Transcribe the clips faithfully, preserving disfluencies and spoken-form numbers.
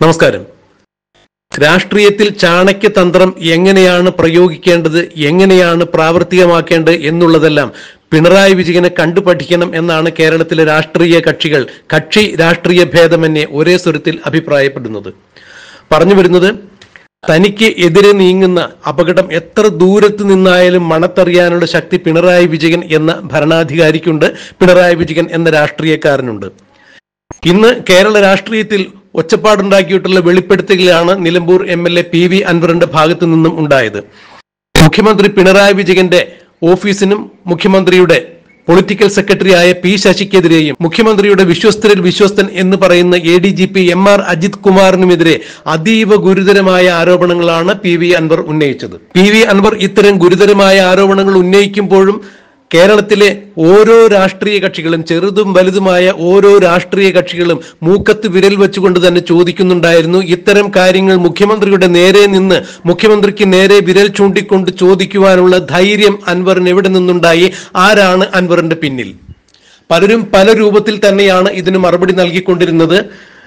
നമസ്കാരം. രാഷ്ട്രീയത്തിൽ ചാണക്യതന്ത്രം എങ്ങനെയാണ് പ്രയോഗിക്കേണ്ടത്, എങ്ങനെയാണ് പ്രാവർത്തികമാക്കേണ്ടത് എന്നുള്ളതെല്ലാം പിണറായി വിജയനെ കണ്ടുപഠിക്കണം എന്നാണ് കേരളത്തിലെ രാഷ്ട്രീയ കക്ഷികൾ കക്ഷി രാഷ്ട്രീയ ഭേദമന്യേ ഒരേ സ്വരത്തിൽ അഭിപ്രായപ്പെടുന്നത്. പറഞ്ഞു വരുന്നത്, തനിക്ക് എതിരെ നീങ്ങുന്ന അപകടം എത്ര ദൂരത്ത് നിന്നായാലും മണത്തറിയാനുള്ള ശക്തി പിണറായി വിജയൻ എന്ന ഭരണാധികാരിക്കുണ്ട്, പിണറായി വിജയൻ എന്ന രാഷ്ട്രീയക്കാരനുണ്ട്. ഇന്ന് കേരള രാഷ്ട്രീയത്തിൽ ഒച്ചപ്പാടുണ്ടാക്കിയിട്ടുള്ള വെളിപ്പെടുത്തലുകളാണ് Nilambur M L A P V അൻവറിന്റെ ഭാഗത്തു നിന്നും ഉണ്ടായത്. മുഖ്യമന്ത്രി പിണറായി വിജയന്റെ ഓഫീസിനും മുഖ്യമന്ത്രിയുടെ പൊളിറ്റിക്കൽ സെക്രട്ടറിയായ പി ശശിക്കെതിരെയും മുഖ്യമന്ത്രിയുടെ വിശ്വസ്തരിൽ വിശ്വസ്തൻ എന്ന് പറയുന്ന A D G P M R Ajith കുമാറിനുമെതിരെ അതീവ ഗുരുതരമായ ആരോപണങ്ങളാണ് പി വി അൻവർ ഉന്നയിച്ചത്. പി വി അൻവർ ഇത്തരം ഗുരുതരമായ ആരോപണങ്ങൾ ഉന്നയിക്കുമ്പോഴും കേരളത്തിലെ ഓരോ രാഷ്ട്രീയ കക്ഷികളും, ചെറുതും വലുതുമായ ഓരോ രാഷ്ട്രീയ കക്ഷികളും മൂക്കത്ത് വിരൽ വെച്ചുകൊണ്ട് തന്നെ ചോദിക്കുന്നുണ്ടായിരുന്നു, ഇത്തരം കാര്യങ്ങൾ മുഖ്യമന്ത്രിയുടെ നേരെ നിന്ന് മുഖ്യമന്ത്രിക്ക് നേരെ വിരൽ ചൂണ്ടിക്കൊണ്ട് ചോദിക്കുവാനുള്ള ധൈര്യം അൻവറിന് എവിടെ നിന്നുണ്ടായി? ആരാണ് അൻവറിന്റെ പിന്നിൽ? പലരും പല രൂപത്തിൽ തന്നെയാണ് ഇതിന് മറുപടി നൽകിക്കൊണ്ടിരുന്നത്.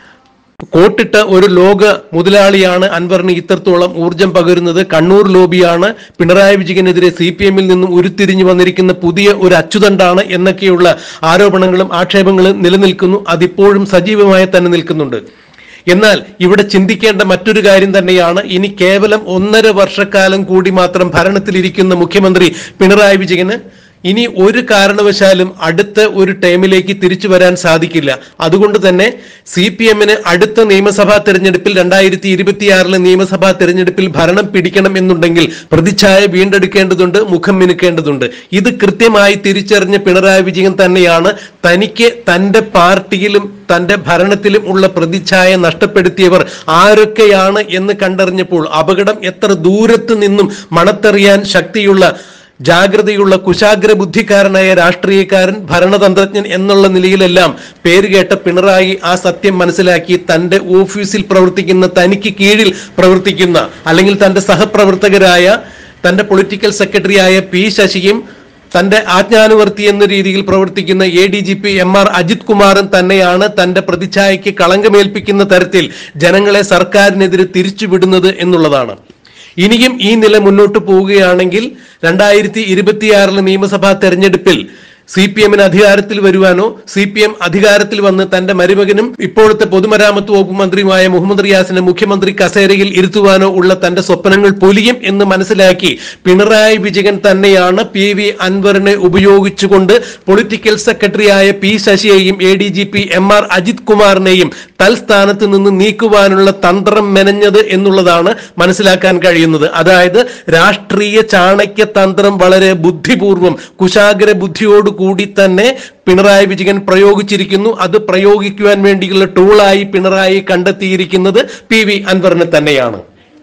കോട്ടിട്ട ഒരു ലോക മുതലാളിയാണ് അൻവറിന് ഇത്രത്തോളം ഊർജം പകരുന്നത്, കണ്ണൂർ ലോബിയാണ്, പിണറായി വിജയനെതിരെ സി പി എമ്മിൽ നിന്നും ഉരുത്തിരിഞ്ഞു വന്നിരിക്കുന്ന പുതിയ ഒരു അച്ചുതണ്ടാണ് എന്നൊക്കെയുള്ള ആരോപണങ്ങളും ആക്ഷേപങ്ങളും നിലനിൽക്കുന്നു. അതിപ്പോഴും സജീവമായി തന്നെ നിൽക്കുന്നുണ്ട്. എന്നാൽ ഇവിടെ ചിന്തിക്കേണ്ട മറ്റൊരു കാര്യം തന്നെയാണ്, ഇനി കേവലം ഒന്നര വർഷക്കാലം കൂടി മാത്രം ഭരണത്തിലിരിക്കുന്ന മുഖ്യമന്ത്രി പിണറായി വിജയന് ഇനി ഒരു കാരണവശാലും അടുത്ത ഒരു ടൈമിലേക്ക് തിരിച്ചു വരാൻ സാധിക്കില്ല. അതുകൊണ്ട് തന്നെ സി പി എമ്മിന് അടുത്ത നിയമസഭാ തെരഞ്ഞെടുപ്പിൽ രണ്ടായിരത്തി ഇരുപത്തിയാറിലെ നിയമസഭാ തെരഞ്ഞെടുപ്പിൽ ഭരണം പിടിക്കണം എന്നുണ്ടെങ്കിൽ പ്രതിച്ഛായ വീണ്ടെടുക്കേണ്ടതുണ്ട്, മുഖം മിനുക്കേണ്ടതുണ്ട്. ഇത് കൃത്യമായി തിരിച്ചറിഞ്ഞ പിണറായി വിജയൻ തന്നെയാണ് തനിക്ക് തന്റെ പാർട്ടിയിലും തന്റെ ഭരണത്തിലും ഉള്ള പ്രതിച്ഛായ നഷ്ടപ്പെടുത്തിയവർ ആരൊക്കെയാണ് എന്ന് കണ്ടറിഞ്ഞപ്പോൾ അപകടം എത്ര ദൂരത്ത് നിന്നും മണത്തറിയാൻ ശക്തിയുള്ള, ജാഗ്രതയുള്ള, കുശാഗ്ര ബുദ്ധിക്കാരനായ രാഷ്ട്രീയക്കാരൻ, ഭരണതന്ത്രജ്ഞൻ എന്നുള്ള നിലയിലെല്ലാം പേരുകേട്ട പിണറായി ആ സത്യം മനസ്സിലാക്കി തന്റെ ഓഫീസിൽ പ്രവർത്തിക്കുന്ന, തനിക്ക് കീഴിൽ പ്രവർത്തിക്കുന്ന, അല്ലെങ്കിൽ തന്റെ സഹപ്രവർത്തകരായ തന്റെ പൊളിറ്റിക്കൽ സെക്രട്ടറിയായ പി ശശിയും തന്റെ ആജ്ഞാനുവർത്തി എന്ന രീതിയിൽ പ്രവർത്തിക്കുന്ന A D G P M R Ajith കുമാറും തന്നെയാണ് തന്റെ പ്രതിച്ഛായയ്ക്ക് കളങ്കമേൽപ്പിക്കുന്ന തരത്തിൽ ജനങ്ങളെ സർക്കാരിനെതിരെ തിരിച്ചുവിടുന്നത് എന്നുള്ളതാണ്. ഇനിയും ഈ നില മുന്നോട്ട് പോവുകയാണെങ്കിൽ രണ്ടായിരത്തി ഇരുപത്തിയാറിലെ നിയമസഭാ തെരഞ്ഞെടുപ്പിൽ സി പി എമ്മിന് അധികാരത്തിൽ വരുവാനോ, സി പി എം അധികാരത്തിൽ വന്ന് തന്റെ മരുമകനും ഇപ്പോഴത്തെ പൊതുമരാമത്ത് വകുപ്പ് മന്ത്രിയുമായ മുഹമ്മദ് റിയാസിനെ മുഖ്യമന്ത്രി കസേരയിൽ ഇരുത്തുവാനോ ഉള്ള തന്റെ സ്വപ്നങ്ങൾ പൊലിയും എന്ന് മനസ്സിലാക്കി പിണറായി വിജയൻ തന്നെയാണ് പി വി അൻവറിനെ ഉപയോഗിച്ചുകൊണ്ട് പൊളിറ്റിക്കൽ സെക്രട്ടറിയായ പി ശശിയെയും A D G P M R Ajith കുമാറിനെയും തൽസ്ഥാനത്ത് നിന്ന് നീക്കുവാനുള്ള തന്ത്രം മെനഞ്ഞത് എന്നുള്ളതാണ് മനസ്സിലാക്കാൻ കഴിയുന്നത്. അതായത് രാഷ്ട്രീയ ചാണക്യ തന്ത്രം വളരെ ബുദ്ധിപൂർവം, കുശാഗ്ര ബുദ്ധിയോട് കൂടി തന്നെ പിണറായി വിജയൻ പ്രയോഗിച്ചിരിക്കുന്നു. അത് പ്രയോഗിക്കുവാൻ വേണ്ടിയുള്ള ടൂളായി പിണറായി കണ്ടെത്തിയിരിക്കുന്നത് പി വി അൻവറിനെ തന്നെയാണ്.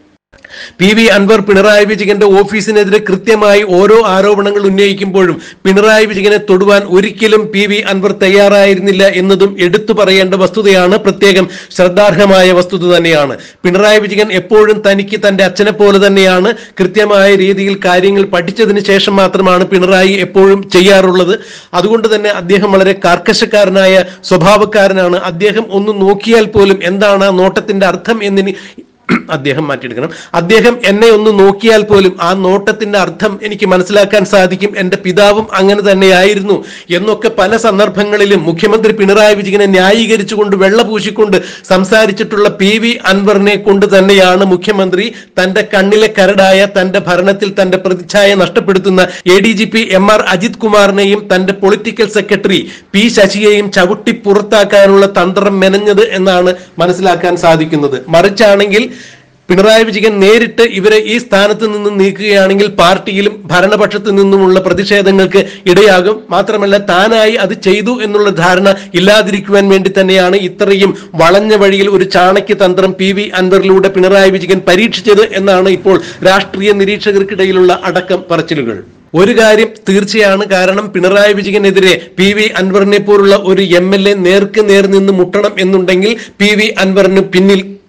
പി വി അൻവർ പിണറായി വിജയന്റെ ഓഫീസിനെതിരെ കൃത്യമായി ഓരോ ആരോപണങ്ങൾ ഉന്നയിക്കുമ്പോഴും പിണറായി വിജയനെ തൊടുവാൻ ഒരിക്കലും പി വി അൻവർ തയ്യാറായിരുന്നില്ല എന്നതും എടുത്തു പറയേണ്ട വസ്തുതയാണ്, പ്രത്യേകം ശ്രദ്ധാർഹമായ വസ്തുത തന്നെയാണ്. പിണറായി വിജയൻ എപ്പോഴും തനിക്ക് തന്റെ അച്ഛനെ പോലെ തന്നെയാണ്, കൃത്യമായ രീതിയിൽ കാര്യങ്ങൾ പഠിച്ചതിന് ശേഷം മാത്രമാണ് പിണറായി എപ്പോഴും ചെയ്യാറുള്ളത്. അതുകൊണ്ട് തന്നെ അദ്ദേഹം വളരെ കാർക്കശക്കാരനായ സ്വഭാവക്കാരനാണ്. അദ്ദേഹം ഒന്ന് നോക്കിയാൽ പോലും എന്താണ് ആ നോട്ടത്തിന്റെ അർത്ഥം എന്നിന് അദ്ദേഹം മാറ്റിയെടുക്കണം. അദ്ദേഹം എന്നെ ഒന്ന് നോക്കിയാൽ പോലും ആ നോട്ടത്തിന്റെ അർത്ഥം എനിക്ക് മനസ്സിലാക്കാൻ സാധിക്കും, എന്റെ പിതാവും അങ്ങനെ തന്നെയായിരുന്നു എന്നൊക്കെ പല സന്ദർഭങ്ങളിലും മുഖ്യമന്ത്രി പിണറായി വിജയനെ ന്യായീകരിച്ചുകൊണ്ട് വെള്ളപൂശിക്കൊണ്ട് സംസാരിച്ചിട്ടുള്ള പി വി അൻവറിനെ കൊണ്ട് തന്നെയാണ് മുഖ്യമന്ത്രി തന്റെ കണ്ണിലെ കരടായ, തന്റെ ഭരണത്തിൽ തന്റെ പ്രതിച്ഛായ നഷ്ടപ്പെടുത്തുന്ന A D G P M R Ajith കുമാറിനെയും തന്റെ പൊളിറ്റിക്കൽ സെക്രട്ടറി പി ശശിയെയും ചവിട്ടി പുറത്താക്കാനുള്ള തന്ത്രം മെനഞ്ഞത് എന്നാണ് മനസ്സിലാക്കാൻ സാധിക്കുന്നത്. മറിച്ചാണെങ്കിൽ പിണറായി വിജയൻ നേരിട്ട് ഇവരെ ഈ സ്ഥാനത്ത് നിന്ന് നീക്കുകയാണെങ്കിൽ പാർട്ടിയിലും ഭരണപക്ഷത്തു നിന്നുമുള്ള പ്രതിഷേധങ്ങൾക്ക് ഇടയാകും. മാത്രമല്ല താനായി അത് ചെയ്തു എന്നുള്ള ധാരണ ഇല്ലാതിരിക്കുവാൻ വേണ്ടി തന്നെയാണ് ഇത്രയും വളഞ്ഞ വഴിയിൽ ഒരു ചാണക്യ തന്ത്രം പി വി അൻവറിലൂടെ പിണറായി വിജയൻ പരീക്ഷിച്ചത് എന്നാണ് ഇപ്പോൾ രാഷ്ട്രീയ നിരീക്ഷകർക്കിടയിലുള്ള അടക്കം പറച്ചിലുകൾ. ഒരു കാര്യം തീർച്ചയാണ്, കാരണം പിണറായി വിജയനെതിരെ പി വി അൻവറിനെ പോലുള്ള ഒരു എം എൽ എ നേർക്ക് നേർ നിന്ന് മുട്ടണം എന്നുണ്ടെങ്കിൽ പി വി അൻവറിന് പിന്നിൽ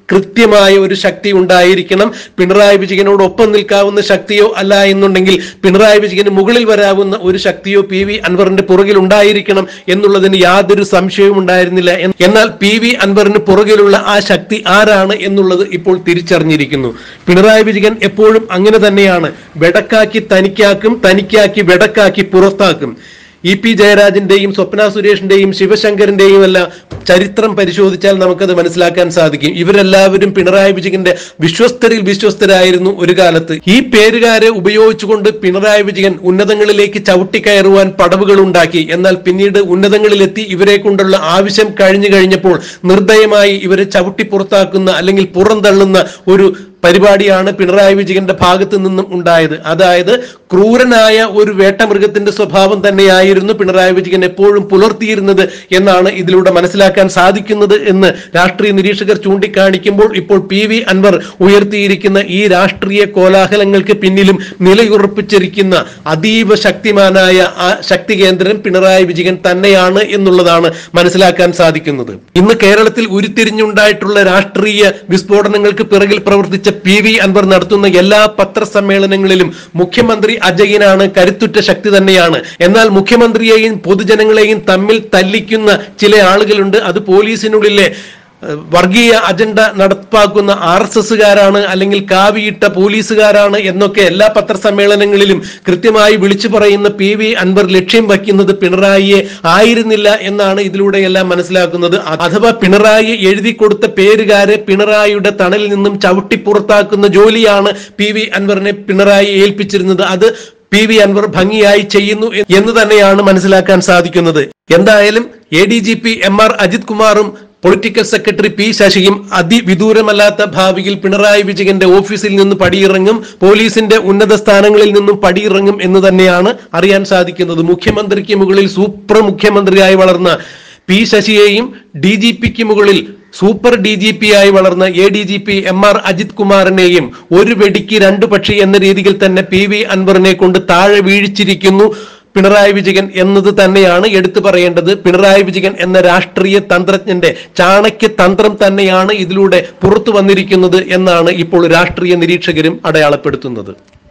കൃത്യമായ ഒരു ശക്തി ഉണ്ടായിരിക്കണം. പിണറായി വിജയനോടൊപ്പം നിൽക്കാവുന്ന ശക്തിയോ അല്ല എന്നുണ്ടെങ്കിൽ പിണറായി വിജയന് മുകളിൽ വരാവുന്ന ഒരു ശക്തിയോ പി വി അൻവറിന്റെ പുറകിൽ ഉണ്ടായിരിക്കണം എന്നുള്ളതിന് യാതൊരു സംശയവും ഉണ്ടായിരുന്നില്ല. എന്നാൽ പി വി അൻവറിന് പുറകിലുള്ള ആ ശക്തി ആരാണ് എന്നുള്ളത് ഇപ്പോൾ തിരിച്ചറിഞ്ഞിരിക്കുന്നു. പിണറായി വിജയൻ എപ്പോഴും അങ്ങനെ തന്നെയാണ്. വെടക്കാക്കി തനിക്കാക്കും, തനിക്കാക്കി വെടക്കാക്കി പുറത്താക്കും. ഇ പി ജയരാജന്റെയും സ്വപ്ന സുരേഷിന്റെയും ശിവശങ്കരന്റെയും എല്ലാം ചരിത്രം പരിശോധിച്ചാൽ നമുക്കത് മനസ്സിലാക്കാൻ സാധിക്കും. ഇവരെല്ലാവരും പിണറായി വിജയന്റെ വിശ്വസ്തരിൽ വിശ്വസ്തരായിരുന്നു ഒരു കാലത്ത്. ഈ പേരുകാരെ ഉപയോഗിച്ചുകൊണ്ട് പിണറായി വിജയൻ ഉന്നതങ്ങളിലേക്ക് ചവിട്ടിക്കയറുവാൻ പടവുകൾ ഉണ്ടാക്കി. എന്നാൽ പിന്നീട് ഉന്നതങ്ങളിലെത്തി ഇവരെ കൊണ്ടുള്ള ആവശ്യം കഴിഞ്ഞു കഴിഞ്ഞപ്പോൾ നിർദ്ദയമായി ഇവരെ ചവിട്ടി പുറത്താക്കുന്ന അല്ലെങ്കിൽ പുറന്തള്ളുന്ന ഒരു പരിപാടിയാണ് പിണറായി വിജയന്റെ ഭാഗത്ത് നിന്നും ഉണ്ടായത്. അതായത് ക്രൂരനായ ഒരു വേട്ടമൃഗത്തിന്റെ സ്വഭാവം തന്നെയായിരുന്നു പിണറായി വിജയൻ എപ്പോഴും പുലർത്തിയിരുന്നത് എന്നാണ് ഇതിലൂടെ മനസ്സിലാക്കാൻ സാധിക്കുന്നത് എന്ന് രാഷ്ട്രീയ നിരീക്ഷകർ ചൂണ്ടിക്കാണിക്കുമ്പോൾ ഇപ്പോൾ പി വി അൻവർ ഉയർത്തിയിരിക്കുന്ന ഈ രാഷ്ട്രീയ കോലാഹലങ്ങൾക്ക് പിന്നിലും നിലയുറപ്പിച്ചിരിക്കുന്ന അതീവ ശക്തിമാനായ ആ ശക്തി കേന്ദ്രം പിണറായി വിജയൻ തന്നെയാണ് എന്നുള്ളതാണ് മനസ്സിലാക്കാൻ സാധിക്കുന്നത്. ഇന്ന് കേരളത്തിൽ ഉരുത്തിരിഞ്ഞുണ്ടായിട്ടുള്ള രാഷ്ട്രീയ വിസ്ഫോടനങ്ങൾക്ക് പിറകിൽ പ്രവർത്തിച്ച പി വി അൻവർ നടത്തുന്ന എല്ലാ പത്രസമ്മേളനങ്ങളിലും മുഖ്യമന്ത്രി അജയനാണ്, കരുത്തുറ്റ ശക്തി തന്നെയാണ്. എന്നാൽ മുഖ്യമന്ത്രിയെയും പൊതുജനങ്ങളെയും തമ്മിൽ തല്ലിക്കുന്ന ചില ആളുകളുണ്ട്. അത് പോലീസിനുള്ളിലെ വർഗീയ അജണ്ട നടപ്പാക്കുന്ന ആർ എസ് എസുകാരാണ്, അല്ലെങ്കിൽ കാവിയിട്ട പോലീസുകാരാണ് എന്നൊക്കെ എല്ലാ പത്രസമ്മേളനങ്ങളിലും കൃത്യമായി വിളിച്ചു പറയുന്ന പി വി അൻവർ ലക്ഷ്യം വയ്ക്കുന്നത് പിണറായിയെ ആയിരുന്നില്ല എന്നാണ് ഇതിലൂടെ എല്ലാം മനസ്സിലാക്കുന്നത്. അഥവാ പിണറായി എഴുതി കൊടുത്ത പേരുകാരെ പിണറായിയുടെ തണലിൽ നിന്നും ചവിട്ടി പുറത്താക്കുന്ന ജോലിയാണ് പി വി അൻവറിനെ പിണറായി ഏൽപ്പിച്ചിരുന്നത്. അത് പി വി അൻവർ ഭംഗിയായി ചെയ്യുന്നു എന്ന് തന്നെയാണ് മനസ്സിലാക്കാൻ സാധിക്കുന്നത്. എന്തായാലും A D G P M R Ajith കുമാറും പൊളിറ്റിക്കൽ സെക്രട്ടറി പി ശശിയും അതിവിദൂരമല്ലാത്ത ഭാവിയിൽ പിണറായി വിജയന്റെ ഓഫീസിൽ നിന്ന് പടിയിറങ്ങും, പോലീസിന്റെ ഉന്നത സ്ഥാനങ്ങളിൽ നിന്നും പടിയിറങ്ങും എന്ന് തന്നെയാണ് അറിയാൻ സാധിക്കുന്നത്. മുഖ്യമന്ത്രിക്ക് മുകളിൽ സൂപ്പർ മുഖ്യമന്ത്രിയായി വളർന്ന പി ശശിയെയും ഡി ജി പിക്ക് മുകളിൽ സൂപ്പർ ഡി ജി പി ആയി വളർന്ന A D G P M R Ajith കുമാറിനെയും ഒരു വെടിക്ക് രണ്ടു പക്ഷി എന്ന രീതിയിൽ തന്നെ പി വി അൻവറിനെ കൊണ്ട് താഴെ വീഴിച്ചിരിക്കുന്നു പിണറായി വിജയൻ എന്നത് തന്നെയാണ് എടുത്തു പറയേണ്ടത്. പിണറായി വിജയൻ എന്ന രാഷ്ട്രീയ തന്ത്രജ്ഞന്റെ ചാണക്യ തന്ത്രം തന്നെയാണ് ഇതിലൂടെ പുറത്തു വന്നിരിക്കുന്നത് എന്നാണ് ഇപ്പോൾ രാഷ്ട്രീയ നിരീക്ഷകരും അടയാളപ്പെടുത്തുന്നത്.